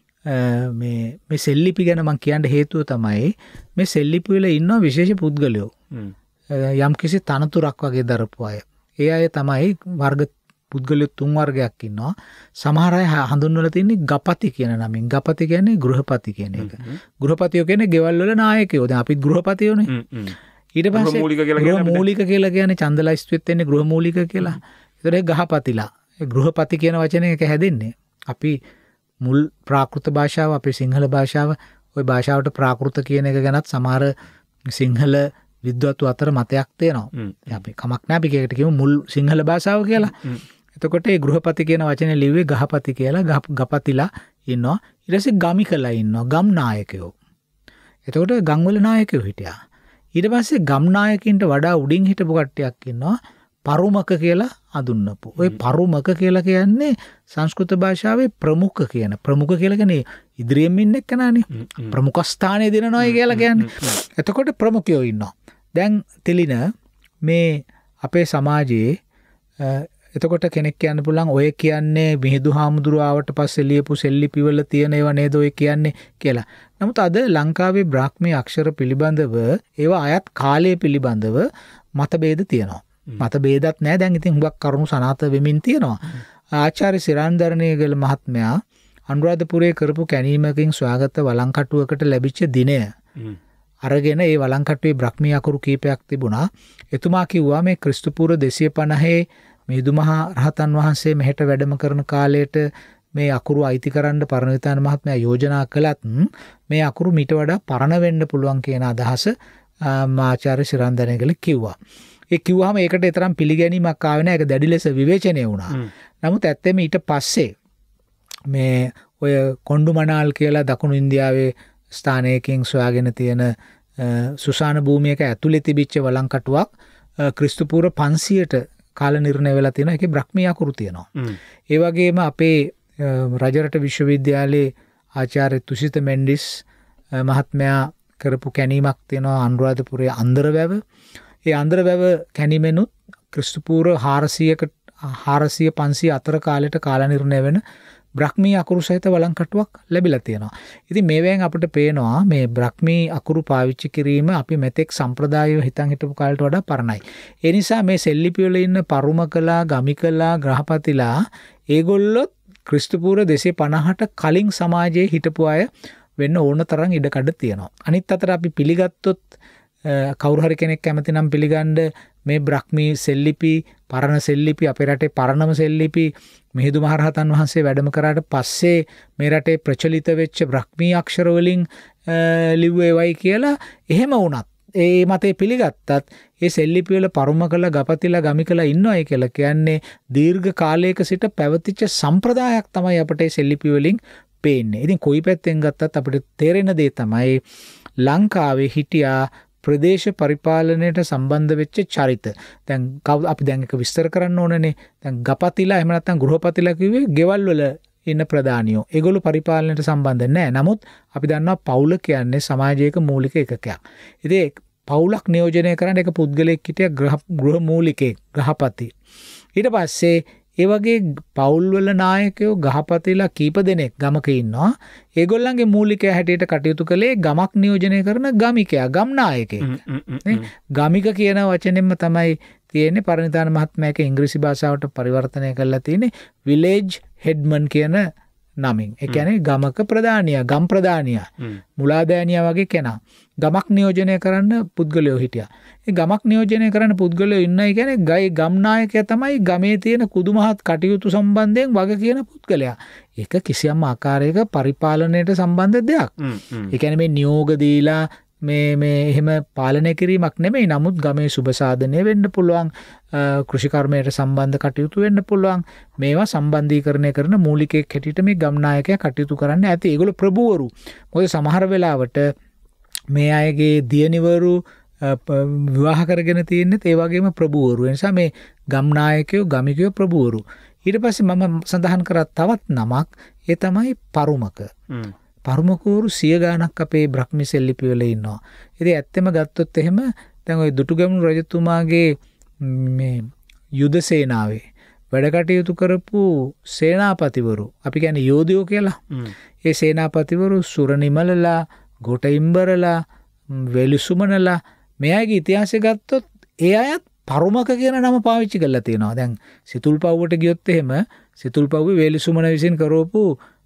මේ සෙල්ලිපි ගැන මම කියන්න හේතුව තමයි මේ සෙල්ලිපි වල ඉන්න විශේෂ පුද්ගලයෝ. යම් කිසි තනතුරක් වගේ දරපු අය. ඒ අය තමයි වර්ග පුද්ගලයෝ 3 වර්ගයක් ඉන්නවා. සමහර අය හඳුන්වලා තින්නේ ගපති කියන නමින්. ගපති කියන්නේ ගෘහපති කියන එක. ගෘහපතියෝ කියන්නේ ගෙවල් වල නායකයෝ. දැන් අපිත් ගෘහපතියෝනේ. ඊට පස්සේ ගෘහමූලික කියලා කියන්නේ ඡන්දලයිස්තුවෙත් වෙන්නේ ගෘහමූලික කියලා. ඒතර ඒ ගහපතිලා. ඒ ගෘහපති කියන වචනේ එක හැදෙන්නේ. අපි මුල් ප්‍රාකෘත භාෂාව අපේ සිංහල භාෂාව ওই භාෂාවට ප්‍රාකෘත කියන එක ගැනත් සමහර සිංහල විද්වත්තු අතර මතයක් තියෙනවා. අපි කමක් නැහැ අපි ඒකට කියමු මුල් සිංහල භාෂාව කියලා. එතකොට ඒ ගෘහපති කියන වචනේ ලිව්වේ ගහපති කියලා. ගපතිලා ඉන්නවා. ඊට පස්සේ ගමිකලා ඉන්නවා. ගම් නායකයෝ. එතකොට ගම්වල නායකයෝ හිටියා. ඊට පස්සේ ගම් නායකින්ට වඩා උඩින් හිටපු කට්ටියක් ඉන්නවා. පරුමක කියලා හඳුන්වපු. ওই පරුමක කියලා කියන්නේ සංස්කෘත භාෂාවේ ප්‍රමුඛ කියන. ප්‍රමුඛ කියලා කියන්නේ ඉදිරියෙන් ඉන්න එක්කනනේ. ප්‍රමුඛ ස්ථානයේ දෙනනවායි කියලා කියන්නේ. එතකොට ප්‍රමුඛයෝ ඉන්නවා. දැන් තිලින මේ අපේ සමාජයේ එතකොට කෙනෙක් කියන්න පුළුවන් ඔය කියන්නේ මිහිඳු හාමුදුරුවෝ ආවට පස්සේ ලියපු සෙල්ලිපි වල තියෙන ඒවා නේද ඔය කියන්නේ කියලා. නමුත් අද ලංකාවේ බ්‍රාහ්මී අක්ෂර පිළිබඳව ඒවා අයත් කාලය පිළිබඳව මතභේද තියෙනවා. මතභේදත් නැහැ. දැන් ඉතින් හුඟක් කරුණු සනාථ වෙමින් තියෙනවා. ආචාර්ය සිරාන්දරණීයගල මහත්මයා අනුරාධපුරයේ කරපු කැණීමකින් සොයාගත්ත වළංකටුවකට ලැබිච්ච දිනය අරගෙන ඒ වළංකටුවේ බ්‍රාහ්මී අකුරු කීපයක් තිබුණා. එතුමා කිව්වා මේ ක්‍රිස්තු පූර්ව 250 මිහිඳු මහ රහතන් වහන්සේ මෙහෙට වැඩම කරන කාලයට මේ අකුරු අයිති කරන්න පරණවිතාන මහත්මයා යෝජනා කළත් මේ අකුරු මීට වඩා පරණ වෙන්න පුළුවන් කියන අදහස ආචාර්ය ශිරන්දනගල කිව්වා. ඒ කිව්වහම ඒකට තරම් පිළිගැනීමක් ආවේ නැහැ. ඒක දැඩි ලෙස විවේචනය වුණා. නමුත් ඇත්තම ඊට පස්සේ මේ ඔය කොණ්ඩුමනාල් කියලා දකුණු ඉන්දියාවේ ස්ථානයකින් සොයාගෙන තියෙන සුසාන භූමියක ඇතුලේ තිබිච්ච වළංකටුවක් ක්‍රිස්තු පූර්ව 500ට කාල නිර්ණය වෙලා තියෙනවා. ඒකේ බ්‍රහ්මී අකුරු තියෙනවා. ඒ වගේම අපේ රජරට විශ්වවිද්‍යාලයේ ආචාර්ය තුසිත මෙන්ඩිස් මහත්මයා කරපු කැණීමක් තියෙනවා අනුරාධපුරයේ අන්දරවැව. ඒ අන්දරවැව කැණීමෙනුත් ක්‍රිස්තු පූර්ව 400 500 අතර කාලයට කාල නිර්ණය වෙන බ්‍රහ්මී අකුරු සහිත වළංකටුවක් ලැබිලා තියෙනවා. ඉතින් මේවෙන් අපිට පේනවා මේ බ්‍රහ්මී අකුරු පාවිච්චි කිරීම අපි මෙතෙක් සම්ප්‍රදායව හිතන් හිටපු කාලයට වඩා පරණයි. ඒ නිසා මේ සෙල්ලිපි වල ඉන්න පරුමකලා, ගමිකලා, ග්‍රහපතිලා ඒගොල්ලොත් ක්‍රිස්තු පූර්ව 250ට කලින් සමාජයේ හිටපු අය වෙන්න ඕන තරම් ඉඩකඩ තියෙනවා. අනිත් අතට අපි පිළිගත්තොත් කවුරු හරි කෙනෙක් කැමති නම් පිළිගන්න මේ බ්‍රහ්මී සෙල්ලිපි, පරණ සෙල්ලිපි, අපේ රටේ පරණම සෙල්ලිපි මිහිඳු මහරහතන් වහන්සේ වැඩම කරාට පස්සේ මේ රටේ ප්‍රචලිත වෙච්ච බ්‍රහ්මී අක්ෂර වලින් ලිව්වේවයි කියලා එහෙම වුණත් ඒ මතේ පිළිගත්තත් ඒ සෙල්ලිපි වල පරුමකලා, ගපතිලා, ගමිකලා ඉන්නවයි කියලා කියන්නේ දීර්ඝ කාලයක සිට පැවතිච්ච සම්ප්‍රදායක් තමයි අපිට ඒ සෙල්ලිපි වලින් පේන්නේ. ඉතින් කොයි පැත්තෙන් ගත්තත් අපිට තේරෙන දේ තමයි ලංකාවේ හිටියා ප්‍රදේශ පරිපාලනයට සම්බන්ධ වෙච්ච චරිත. දැන් අපි දැන් එක විස්තර කරන්න ඕනනේ. දැන් ගපතිලා එහෙම නැත්නම් ගෘහපතිලා කිව්වේ ගෙවල් වල ඉන්න ප්‍රධානියෝ. ඒගොල්ලෝ පරිපාලනයට සම්බන්ධ නැහැ. නමුත් අපි දන්නවා පවුල කියන්නේ සමාජයක මූලික එකකයක්. ඉතින් පවුලක් නියෝජනය කරන්න එක පුද්ගලයෙක් හිටිය ගෘහ මූලිකයෙක්, ග්‍රහපති. ඊට පස්සේ ඒ වගේ පවුල් වල නායකයෝ ගහපතිලා කීප දෙනෙක් ගමක ඉන්නවා. ඒගොල්ලන්ගේ මූලිකයා හැටියට කටයුතු කළේ ගමක් නියෝජනය කරන ගමිකයා, ගම් නායකයෙක්. ගමික කියන වචනයෙන්ම තමයි තියෙන්නේ. පරණවිතාන මහත්මයාක ඉංග්‍රීසි භාෂාවට පරිවර්තනය කරලා තියෙන්නේ විලේජ් හෙඩ්මන් කියන නමින්. ඒ කියන්නේ ගමක ප්‍රධානියා, ගම් ප්‍රධානියා, මුලාදෑනියා වගේ කෙනා. ගමක් නියෝජනය කරන්න පුද්ගලයෝ හිටියා. ඒ ගමක් නියෝජනය කරන්න පුද්ගලයෝ ඉන්නයි කියන්නේ ගම් නායකයා තමයි ගමේ තියෙන කුදුමහත් කටයුතු සම්බන්ධයෙන් වග කියන පුද්ගලයා. ඒක කිසියම් ආකාරයක පරිපාලනයට සම්බන්ධ දෙයක්. ඒ කියන්නේ මේ නියෝග දීලා මේ එහෙම පාලනය කිරීමක් නෙමෙයි. නමුත් ගමේ සුබ සාධනය වෙන්න පුළුවන්, කෘෂිකර්මයට සම්බන්ධ කටයුතු වෙන්න පුළුවන්. මේවා සම්බන්ධීකරණය කරන මූලිකයෙක් හැටියට මේ ගම් නායකයා කටයුතු කරන්න ඇති. ඒගොල්ලෝ ප්‍රභූවරු. මොකද සමහර වෙලාවට මේ අයගේ දියණිවරු විවාහ කරගෙන තියෙන්නේත් ඒ වගේම ප්‍රභූවරු. ඒ නිසා මේ ගම් නායකයෝ, ගමිකයෝ ප්‍රභූවරු. ඊට පස්සේ මම සඳහන් කරා තවත් නමක්. ඒ තමයි පරුමක. පරුමකවරු 100 ගාණක් අපේ බ්‍රහ්මී සෙල්ලිපි වල ඉන්නවා. ඉතින් ඇත්තම ගත්තොත් එහෙම දැන් ওই දුටුගැමුණු රජතුමාගේ මේ යුද සේනාවේ වැඩ කටයුතු කරපු සේනාපතිවරු, අපි කියන්නේ යෝධයෝ කියලා. ඒ සේනාපතිවරු සුරනිමලලා, ගොටිම්බරලා, වෙලිසුමනලා, මේ අයගේ ඉතිහාසය ගත්තොත් ඒ අයත් පරුමක කියන නම පාවිච්චි කරලා තියෙනවා. දැන් සිතුල්පව්වට ගියොත් එහෙම සිතුල්පව්වේ වෙලිසුමන විසින් කරවපු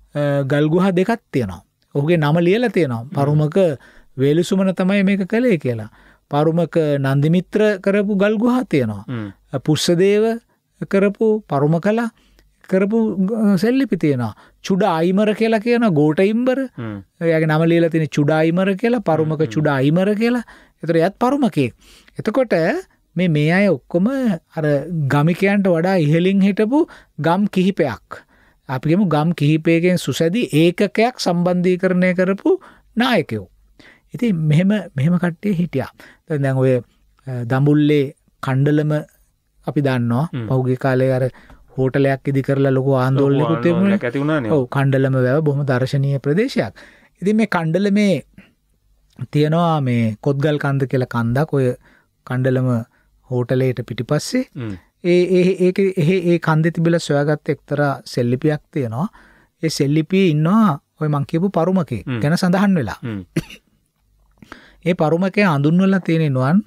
ගල් ගුහා දෙකක් තියෙනවා. ඔහුගේ නම ලියලා තියෙනවා. පරුමක වෙලිසුමන තමයි මේක කළේ කියලා. පරුමක නන්දිමිත්‍ර කරපු ගල් ගුහා තියෙනවා. පුස්සදේව කරපු පරුමකලා කරපු සෙල්ලිපි තියෙනවා. චුඩායිමර කියලා කියන ගෝඨයිම්බර. එයාගේ නම ලියලා තියෙන චුඩායිමර කියලා, පරුමක චුඩායිමර කියලා. ඒතර එයත් පරුමකෙක්. එතකොට මේ අය ඔක්කොම අර ගමිකයන්ට වඩා ඉහළින් හිටපු ගම් කිහිපයක්. අපි කියමු ගම් කිහිපයකින් සුසැදි ඒකකයක් සම්බන්ධීකරණය කරපු නායකයෝ. ඉතින් මෙහෙම කට්ටිය හිටියා. දැන් ඔය දඹුල්ලේ කණ්ඩලම අපි දන්නවා. පහුගිය කාලේ අර හෝටලයක් ඉදි කරලා ලොකු ආందోලනයකුත් තිබුණා. ඔව්, කණ්ඩලම වැව බොහොම දර්ශනීය ප්‍රදේශයක්. ඉතින් මේ කණ්ඩලමේ තියෙනවා මේ කොත්ගල් කන්ද කියලා කන්දක්. ඔය කණ්ඩලම හෝටලයට පිටිපස්සේ ඒ කන්දේ තිබිලා සොයාගත්ත එක්තරා සෙල්ලිපියක් තියෙනවා. ඒ සෙල්ලිපියේ ඉන්නවා ඔය මං කියපු පරුමකේ ගැන සඳහන් වෙලා. ඒ පරුමකේ හඳුන්වලා තියෙනවන්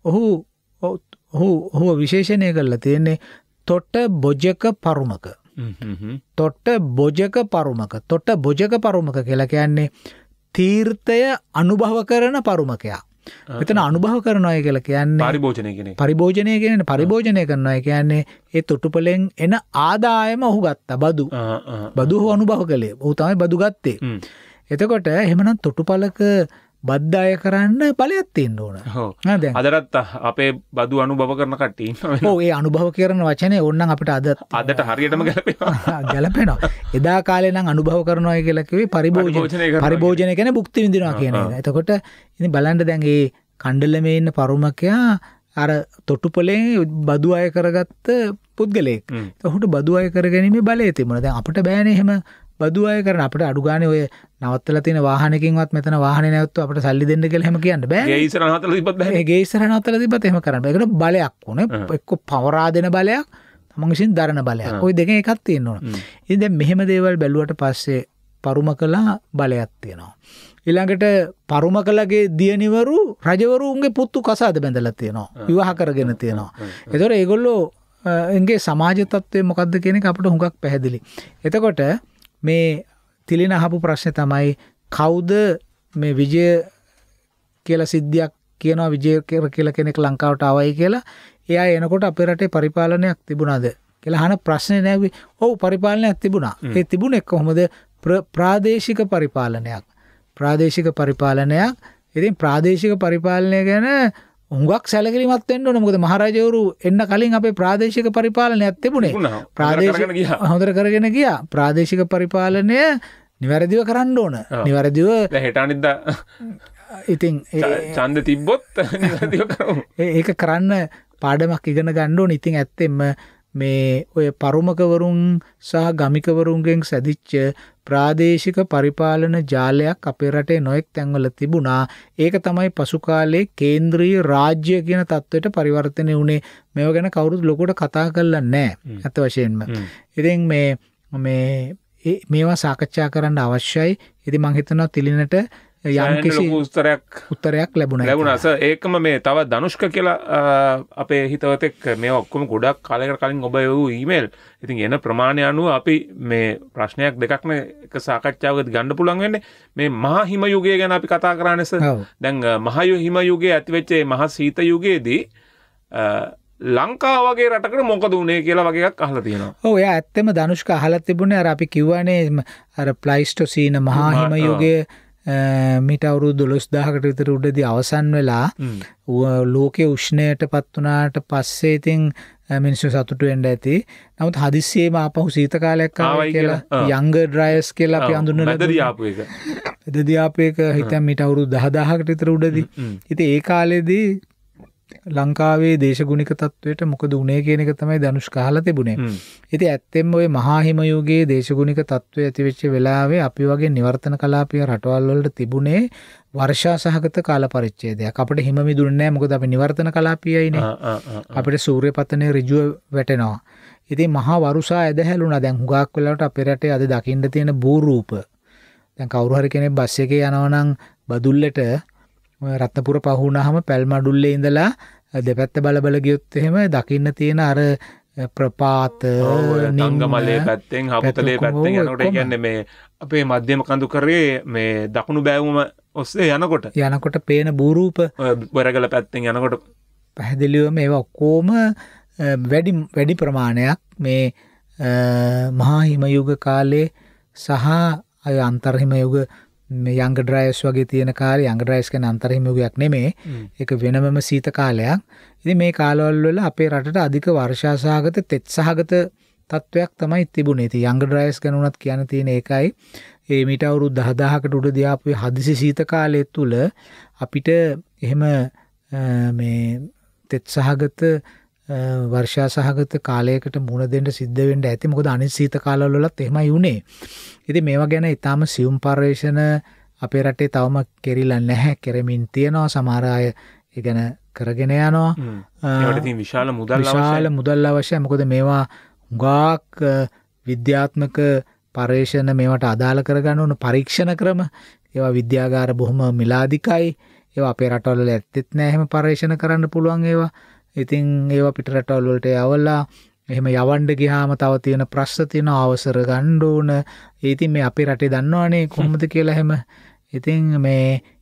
ඔහු විශේෂණය කරලා තියෙන්නේ තොට බොජක පරුමක. තොට බොජක පරුමක. තොට බොජක පරුමක කියලා කියන්නේ තීර්ථය අනුභව කරන පරුමකයා. මෙතන අනුභව කරනවා කියලා කියන්නේ පරිභෝජනය කියන්නේ. පරිභෝජනය කියන්නේ පරිභෝජනය කරනවා කියන්නේ ඒ තොටුපළෙන් එන ආදායම ඔහු ගත්තා බදු. බදු ඔහු අනුභව කළේ. ඔහු තමයි බදු ගත්තේ. එතකොට එහෙමනම් තොටුපළක බද්ධාය කරන්න බලයක් තියෙන්න ඕන. අදටත් අපේ බදු අනුභව කරන කට්ටිය ඉන්නවා. ඔව් ඒ අනුභව කරන වචනේ ඕනනම් අපිට අදට හරියටම ගැලපෙනවා. ගැලපෙනවා. එදා කාලේ නම් අනුභව කරනවා කියලා කිව්වේ පරිභෝජනය කියන්නේ භුක්ති විඳිනවා කියන එක. එතකොට ඉතින් බලන්න දැන් මේ කණ්ඩලමේ ඉන්න පරුමකයා අර තොටුපළේ බදු අය කරගත්ත පුද්ගලයෙක්. ඔහුට බදු අය කරගැනීමේ බලය තිබුණා. දැන් අපිට බෑනේ එහෙම බදු අය කරන. අපිට අඩු ගානේ ඔය නවත්තලා තියෙන වාහනකින්වත් මෙතන වාහනේ නැවතුව අපිට සල්ලි දෙන්න කියලා එහෙම කියන්න බෑ. ගේ ඉස්සර නවත්තලා තිබ්බත් බෑ. ඒ ගේ ඉස්සර නවත්තලා තිබ්බත් එහෙම කරන්න බෑ. ඒකට බලයක් ඕනේ. එක්ක පවරා දෙන බලයක්, තමන් විසින් දරන බලයක්. ওই දෙකෙන් එකක් තියෙන්න ඕන. ඉතින් දැන් මෙහෙම දේවල් බැලුවට පස්සේ පරුමකලා බලයක් තියෙනවා. ඊළඟට පරුමකලගේ දියණිවරු රජවරුන්ගේ පුතු කසාද බැඳලා තියෙනවා. විවාහ කරගෙන තියෙනවා. ඒතකොට ඒගොල්ලෝ එංගේ සමාජ තත්ත්වය මොකක්ද කියන එක අපිට හුඟක් පැහැදිලි. එතකොට මේ තිලින අහපු ප්‍රශ්නේ තමයි කවුද මේ විජය කියලා සිද්ධියක් කියනවා විජය කියලා කෙනෙක් ලංකාවට ආවයි කියලා. එයා එනකොට අපේ රටේ පරිපාලනයක් තිබුණාද කියලා අහන ප්‍රශ්නේ නෑවි. ඔව් පරිපාලනයක් තිබුණා. ඒ තිබුණේ කොහොමද? ප්‍රාදේශික පරිපාලනයක්. ප්‍රාදේශික පරිපාලනයක්. ඉතින් ප්‍රාදේශික පරිපාලනය ගැන හුඟක් සැලකිලිමත් වෙන්න ඕනේ. මොකද මහරජවරු එන්න කලින් අපේ ප්‍රාදේශික පරිපාලනයක් තිබුණේ. හොඳට කරගෙන ගියා. ප්‍රාදේශික පරිපාලනය නිවැරදිව කරන්න ඕන. නිවැරදිව හෙට අනිද්දා ඉතින් ඡන්ද තිබ්බොත් නිවැරදිව කරමු. ඒක කරන්න පාඩමක් ඉගෙන ගන්න ඕනේ. ඉතින් ඇත්තෙන්ම මේ ඔය පරුමකවරුන් සහ ගමිකවරුන්ගෙන් සැදිච්ච ප්‍රාදේශික පරිපාලන ජාලයක් අපේ රටේ නොයෙක් තැන්වල තිබුණා. ඒක තමයි පසු කාලේ කේන්ද්‍රීය රාජ්‍ය කියන තත්ත්වයට පරිවර්තනය වුණේ. මේව ගැන කවුරුත් ලොකුට කතා කරලා නැහැ. අත වශයෙන්ම. ඉතින් මේවා සාකච්ඡා කරන්න අවශ්‍යයි. ඉතින් මම හිතනවා තිලිනට යම්කිසි උත්තරයක් ලැබුණා. ඒකම මේ තව ධනුෂ්ක කියලා අපේ හිතවතෙක් මේ ඔක්කොම ගොඩක් කාලයකට කලින් ඔබ එවූ ඊමේල්. ඉතින් එන ප්‍රමාණය අනුව අපි මේ ප්‍රශ්නයක් දෙකක්ම එක සාකච්ඡාවකදී ගන්න පුළුවන් වෙන්නේ. මේ මහා හිම යුගය ගැන අපි කතා කරන්නේ සර්. දැන් මහා හිම යුගයේ ඇතිවෙච්ච මහා සීත යුගයේදී ලංකාව වගේ රටකට මොකද උනේ කියලා වගේ එකක් අහලා තියෙනවා. ඔව් එයා ඇත්තම ධනුෂ්ක අහලා තිබුණේ. අර අපි කිව්වනේ අර ප්ලයිස්ටොසීන මහා හිම යුගයේ මිට අවුරුදු 12000කට විතර උඩදී අවසන් වෙලා ලෝකයේ උෂ්ණයට පත් වුණාට පස්සේ ඉතින් මිනිස්සු සතුටු වෙන්න ඇති. නමුත් හදිස්සියේම ආපහු සීත කාලයක් ආවා කියලා යංගර් ඩ්‍රයර්ස් කියලා අපි හඳුන්වලා මැදදී ආපු එක. මැදදී ආපු එක හිතන් මිට අවුරුදු 10000කට විතර උඩදී. ඉතින් ඒ කාලේදී ලංකාවේ දේශගුණික තත්වයට මොකද උනේ කියන එක තමයි ධනුෂ් කහලා තිබුණේ. ඉතින් ඇත්තෙන්ම ওই මහා හිම යුගයේ දේශගුණික තත්වය ඇතිවෙච්ච වෙලාවේ අපි වගේ නිවර්තන කලාපීය රටවල් වලට තිබුණේ වර්ෂා සහගත කාල පරිච්ඡේදයක්. අපිට හිම මිදුනේ නැහැ මොකද අපි නිවර්තන කලාපීයයිනේ. අපිට සූර්ය පතනයේ ඍජුව වැටෙනවා. ඉතින් මහා වරුසා ඇදහැළුණා. දැන් හුඟක් වෙලාවට අපේ රටේ අද දකින්න තියෙන භූරූප. දැන් කවුරු හරි කෙනෙක් බස් එකේ යනවා නම් බදුල්ලට රත්නපුර පහුණාම පැල්මඩුල්ලේ ඉඳලා දෙපැත්ත බල ගියොත් එහෙම දකින්න තියෙන අර ප්‍රපාත නංගමලේ පැත්තෙන් හපුතලේ පැත්තෙන් යනකොට ඒ කියන්නේ මේ අපේ මධ්‍යම කඳු කරේ මේ දකුණු බෑවුම ඔස්සේ යනකොට පේන භූරූප වරගල පැත්තෙන් යනකොට පැහැදිලිවම ඒවා ඔක්කොම වැඩි ප්‍රමාණයක් මේ මහා හිම යුග කාලේ සහ අය අන්තරහිම යුග මේ යංග ඩ්‍රයර්ස් වගේ තියෙන කාලේ යංග ඩ්‍රයර්ස් කියන්නේ අන්තරහිම යුගයක් නෙමෙයි. ඒක වෙනමම සීත කාලයක්. ඉතින් මේ කාලවල වල අපේ රටට අධික වර්ෂා සහගත තෙත් සහගත තත්වයක් තමයි තිබුණේ. ඉතින් යංග ඩ්‍රයර්ස් ගැන උනත් කියන්න තියෙන ඒකයි. මේ මීට අවුරුදු 10000කට උඩදී ආපු හදිසි සීත කාලය තුල අපිට එහෙම මේ තෙත් සහගත වර්ෂා සහගත කාලයකට මුහුණ දෙන්න සිද්ධ වෙන්න ඇති. මොකද අනිත් සීත කාලවල වලත් එහෙමයි වුනේ. ඉතින් මේවා ගැන ඊටාම සියුම් පර්යේෂණ අපේ රටේ තවම කෙරිලා නැහැ. කෙරෙමින් තියෙනවා. සමහර අය ඒ ගැන කරගෙන යනවා. ඒකට තියෙන විශාල මුදල් අවශ්‍යයි. මොකද මේවා හුඟක් විද්‍යාත්මක පර්යේෂණ මේවට අදාළ කරගන්න ඕන පරීක්ෂණ ක්‍රම. ඒවා විද්‍යාගාර බොහොම මිලාදිකයි. ඒවා අපේ රටවල ඇත්තෙත් නැහැ එහෙම පර්යේෂණ කරන්න පුළුවන් ඒවා. ඉතින් ඒවා පිට රටවල් වලට යවලා එහෙම යවන්න ගියාම තව තියෙන ප්‍රශ්න තියෙනවා අවසර ගන්න ඕන. ඉතින් මේ අපේ රටේ දන්නවනේ කොහොමද කියලා එහෙම. ඉතින් මේ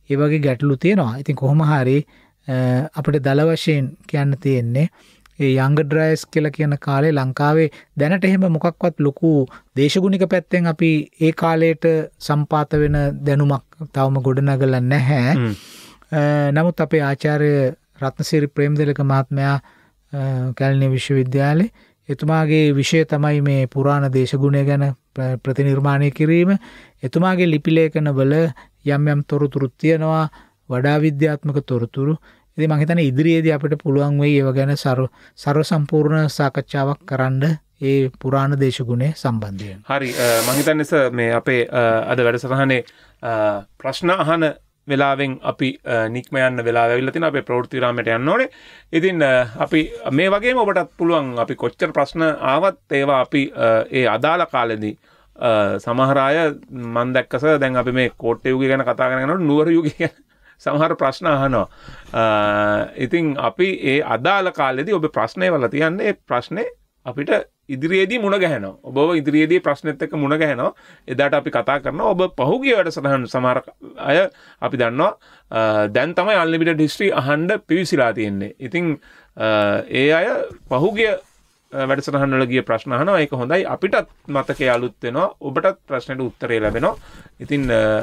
ඒ වගේ ගැටලු තියෙනවා. ඉතින් කොහොම හරි අපිට දල වශයෙන් කියන්න තියෙන්නේ ඒ යංග ඩ්‍රයිවර්ස් කියලා කියන කාලේ ලංකාවේ දැනට එහෙම මොකක්වත් ලොකු දේශගුණික පැත්තෙන් අපි ඒ කාලයට සම්පාත වෙන දැනුමක් තවම ගොඩනගලා නැහැ. නමුත් අපේ ආචාර්ය රත්නසිරි ප්‍රේමතිලක මහත්මයා කැලණිය විශ්වවිද්‍යාලයේ එතුමාගේ විෂය තමයි මේ පුරාණ දේශගුණය ගැන ප්‍රතිනිර්මාණය කිරීම. එතුමාගේ ලිපි ලේඛනවල යම් යම් තොරතුරු තියෙනවා, වඩා විද්‍යාත්මක තොරතුරු. ඉතින් මම හිතන්නේ ඉදිරියේදී අපිට පුළුවන් වෙයි ඒව ගැන ਸਰව සම්පූර්ණ සාකච්ඡාවක් කරන්න ඒ පුරාණ දේශගුණය සම්බන්ධයෙන්. හරි මම හිතන්නේ මේ අපේ අද වැඩසටහනේ ප්‍රශ්න අහන වෙලාවෙන් අපි නික්ම යන්න වෙලාව ඇවිල්ලා තිනවා. අපේ ප්‍රවෘත්ති විරාමයට යන්න ඕනේ. ඉතින් අපි මේ වගේම ඔබටත් පුළුවන් අපි කොච්චර ප්‍රශ්න ආවත් ඒවා අපි ඒ අදාළ කාලෙදී සමහර අය මම දැක්කස දැන් අපි මේ කෝට්ටේ යුගය ගැන කතා කරගෙන යනකොට නුවර යුගය ගැන සමහර ප්‍රශ්න අහනවා. ඉතින් අපි ඒ අදාළ කාලෙදී ඔබ ප්‍රශ්නේ වල තියන්නේ ඒ ප්‍රශ්නේ අපිට ඉදිරියේදී මුණ ගැහෙනවා. ඔබ ඉදිරියේදී ප්‍රශ්නෙත් එක්ක මුණ ගැහෙනවා. එදාට අපි කතා කරනවා. ඔබ පහුගිය වැඩසටහන් සමහර අය අපි දන්නවා දැන් තමයි අන්ලිමිටඩ් හිස්ටරි අහන්න පිවිසිලා තියෙන්නේ. ඉතින් ඒ අය පහුගිය වැඩසටහන් වල ගිය ප්‍රශ්න අහනවා. ඒක හොඳයි. අපිටත් මතකයේ අලුත් වෙනවා. ඔබටත් ප්‍රශ්නෙට උත්තරේ ලැබෙනවා. ඉතින්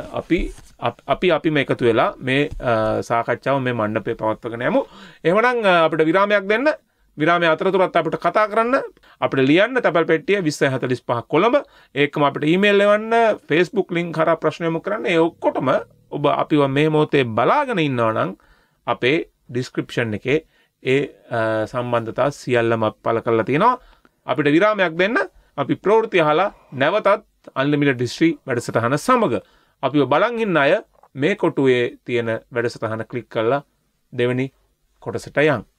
අපි මේ එකතු වෙලා මේ සාකච්ඡාව මේ මණ්ඩපේ පවත්වගෙන යමු. එහෙමනම් අපිට විරාමයක් දෙන්න. විරාමයේ අතරතුරත් අපිට කතා කරන්න, අපිට ලියන්න තැපැල් පෙට්ටිය 2045 කොළඹ. ඒකම අපිට ඊමේල් එවන්න, Facebook link කරා ප්‍රශ්න යොමු කරන්න. ඒ ඔක්කොටම ඔබ අපිව මේ මොහොතේ බලාගෙන ඉන්නවා නම් අපේ description එකේ ඒ සම්බන්ධතා සියල්ලම පළ කරලා තියෙනවා. අපිට විරාමයක් දෙන්න. අපි ප්‍රවෘත්ති අහලා නැවතත් unlimited history වැඩසටහන සමග අපිව බලන් ඉන්න අය මේ කොටුවේ තියෙන වැඩසටහන ක්ලික් කරලා දෙවෙනි කොටසට යන්න.